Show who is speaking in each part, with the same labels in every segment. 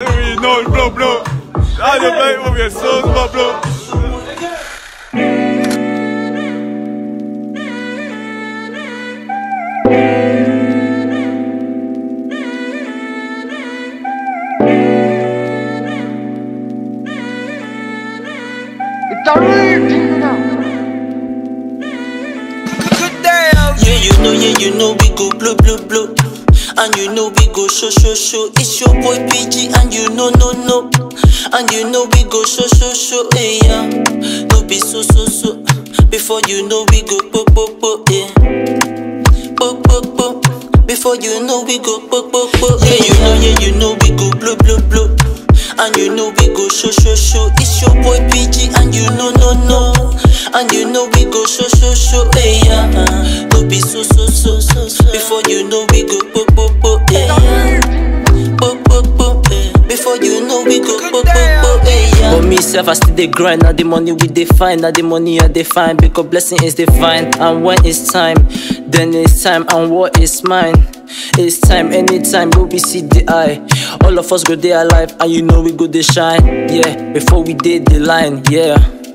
Speaker 1: Non, blanc, blanc. Ah, le bail, on vient sauce, blanc, blanc.
Speaker 2: Yeah, you know we go blow, blow, blow. And you know we go show, show, show. It's your boy PG and you know, no, no. And you know we go show, show, show. Hey, yeah. No be so, so, so. Before you know we go po, po, po, yeah. Po, po, po. Before you know we go po, po, po. Yeah, you know we go blow, blow, blow. And you know we go show, show, show. It's your boy PG and you know, no, no. And you know we go show, show, show. Hey, yeah. No be so, so, so, so. Before you know we go po, po, po, yeah. Po, po, po, yeah. Before you know we go po, po, po, yeah. But me self I still dey grind. Now the money we dey find. Now the money I dey find. Because blessing is divine. And when it's time, then it's time. And what is mine? It's time, anytime, go we see the eye. All of us go there alive, and you know we go dey shine. Yeah, before we did the line, yeah.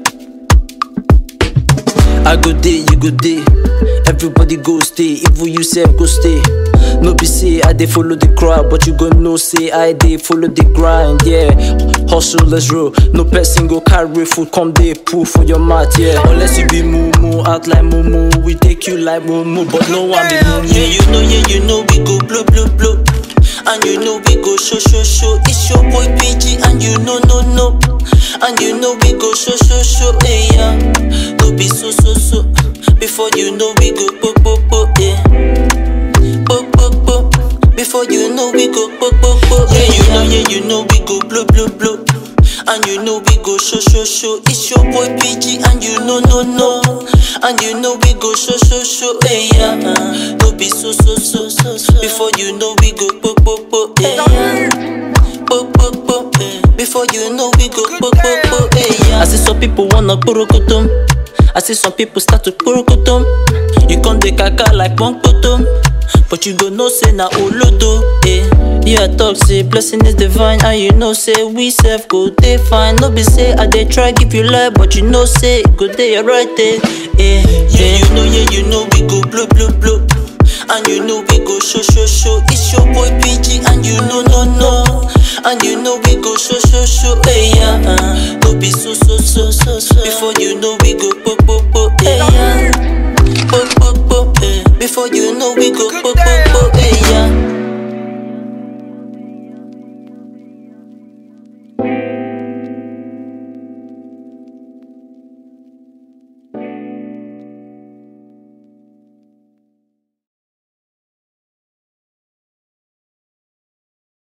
Speaker 2: I go there, you go there. Everybody go stay, even you say go stay. No be say I dey follow the crowd, but you go know say I dey follow the grind, yeah. Hustle, let's roll. No person go carry food, come dey pull for your mat, yeah. Unless you be moo, act like moo, we take you like moo, but no one be moo. Yeah, you know we go blow, blow, blow. And you know we go show, show, show. It's your boy PG and you know, no, no. And you know we go show, show, show. Hey, yeah. No be so, so, so. Before you know we go po, po, po, yeah. Po, po, po. Before you know we go po, po, po. Yeah, you know we go blow, blow, blow. And you know we go show, show, show. It's your boy PG and you know, no, no. And you know we go show, show, show. Hey, yeah. No be so, so, so, so. Before you know we go po, po, po, yeah. Po, po, po, yeah. Before you know we go po, po, po, yeah. I see some people wanna kurukutum. I see some people start to kurukutum. You can't dey kaka like one potom. But you go know say na olodo, eh. Yeah, talk say blessing is divine. And you know say we self go dey fine. No be say I dey try give you life, but you know say go dey right there, eh. Yeah, you know we go blow, blow, blow. And you know we go show, show, show. It's your boy PG and you know, no, no. And you know we go show, show, show. Hey, yeah. No be so, so, so, so. Before you know we go po, po, po, yeah. Po, po, po, yeah. Before you know we go po, po, po,